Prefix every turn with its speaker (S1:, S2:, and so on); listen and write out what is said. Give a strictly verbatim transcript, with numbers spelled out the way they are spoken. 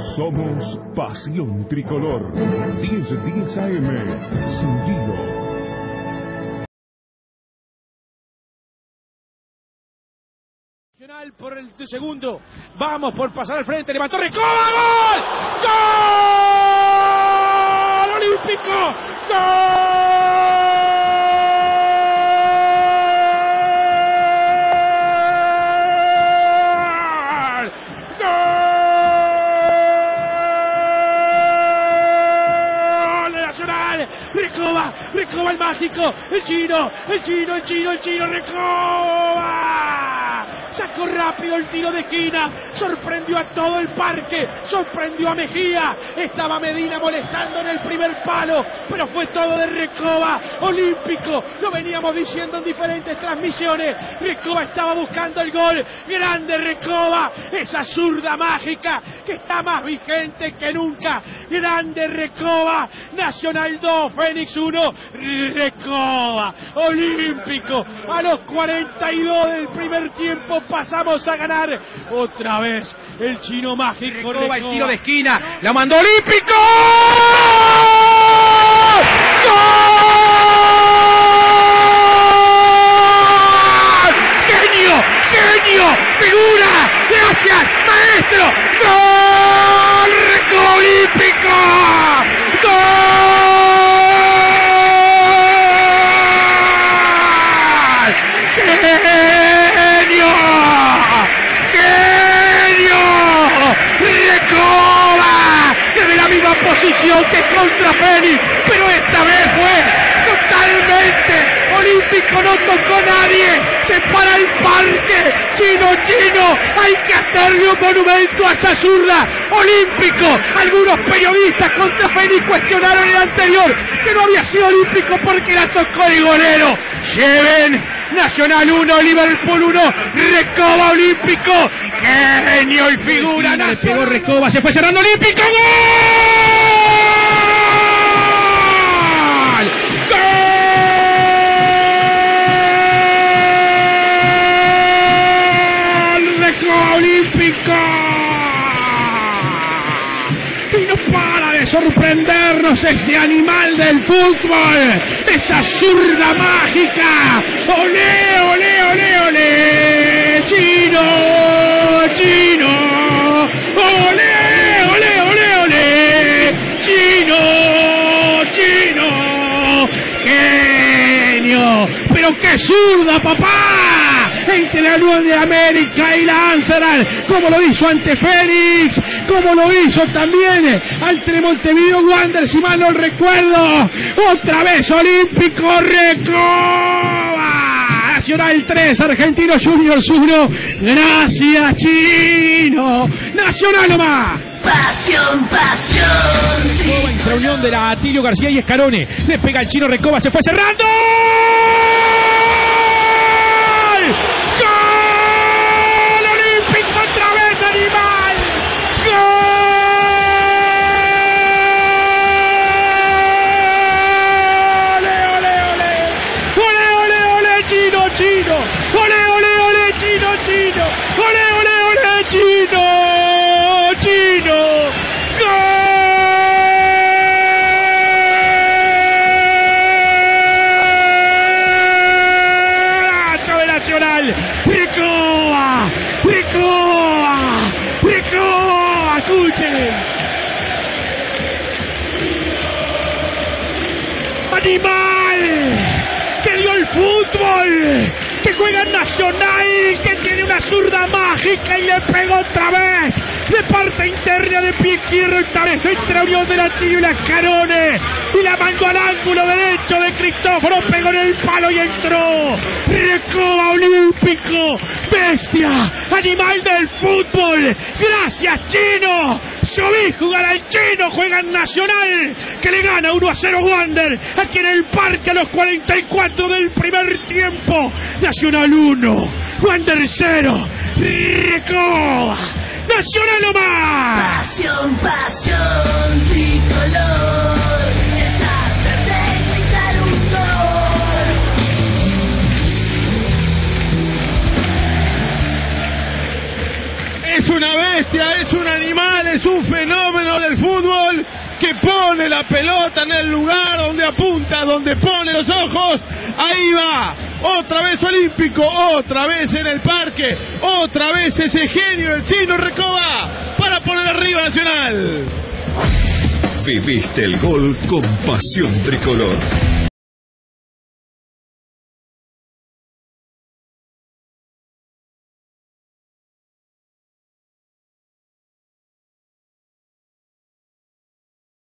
S1: Somos Pasión Tricolor. diez diez A M. Sin
S2: Por el segundo, vamos por pasar al frente, levantó Recoba, ¡gol! ¡Gol! ¡Olímpico! ¡Gol! ¡Gol! ¡Nacional! Recoba, Recoba el mágico, el chino, el chino, el chino, el chino, Recoba. Sacó rápido el tiro de esquina, sorprendió a todo el parque, sorprendió a Mejía, estaba Medina molestando en el primer palo, pero fue todo de Recoba. Olímpico, lo veníamos diciendo en diferentes transmisiones, Recoba estaba buscando el gol, grande Recoba, esa zurda mágica que está más vigente que nunca, grande Recoba, Nacional dos, Fénix uno, Recoba, Olímpico, a los cuarenta y dos del primer tiempo pasamos a ganar otra vez el chino mágico.
S3: Recoba, el tiro de esquina, la mandó Olímpico. ¡Gol! ¡Genio! ¡Genio! ¡Figura! ¡Gracias, maestro! ¡Gol! ¡Recoba, Olímpico! ¡Gol! ¡Genio! ¡Genio! ¡Recoba! Desde la misma posición que contra Fénix, pero esta vez fue totalmente Olímpico, no tocó a nadie, se para el parque, chino, chino, hay que hacerle un monumento a esa zurda. Olímpico, algunos periodistas contra Fénix cuestionaron el anterior, que no había sido Olímpico porque la tocó el golero. Lleven Nacional uno, Liverpool uno, Recoba, Olímpico, genio y figura. Le pegó Recoba, se fue cerrando Olímpico, ¡gol! ¡Gol! Recoba, Olímpico. Y no para de sorprendernos ese animal del fútbol, esa zurda mágica. ¡Olé, olé, olé, olé! ¡Chino, chino! ¡Olé, olé, olé, olé! ¡Chino, chino! ¡Genio! ¡Pero qué zurda, papá! Entre la Unión de América y la Amsterdam, como lo hizo ante Fénix, como lo hizo también ante Montevideo Wanderers, si mal no recuerdo. Otra vez Olímpico, Recoba. Nacional tres, Argentinos Juniors uno. Gracias, chino. Nacional nomás.
S4: Pasión, pasión.
S2: En reunión de la Atilio García y Escarone. Le pega el chino, Recoba, se fue cerrando. ¡Gol! Olímpico otra vez, animal. ¡Gol! ¡Ole, ole, ole! ¡Ole, ole, ole! ¡Chino, chino! ¡Ole, ole, ole! ¡Chino, chino! ¡Ole, ole, ole! ¡Chino, chino! Recoba, Recoba, Recoba, escuchen. Animal que dio el fútbol, que juega en Nacional, que tiene una zurda mágica y le pegó otra vez de parte interna de pie izquierdo, esta vez entre Unión de la Tiro y la Escarone, y la mandó al ángulo derecho de Cristóforo, pegó en el palo y entró. Recoba, Olímpico, bestia, animal del fútbol. Gracias, chino. Subí jugar al chino, juega en Nacional, que le gana uno a cero Wander, aquí en el parque a los cuarenta y cuatro del primer tiempo. Nacional uno, Wander cero, Recoba, Nacional nomás.
S4: Pasión, pasión, tricolor, es hacerte gritar un gol.
S3: Es una bestia, es un animal, es un un fenómeno del fútbol que pone la pelota en el lugar donde apunta, donde pone los ojos. Ahí va, otra vez Olímpico, otra vez en el parque, otra vez ese genio del Chino Recoba para poner arriba Nacional.
S5: Viviste el gol con pasión tricolor.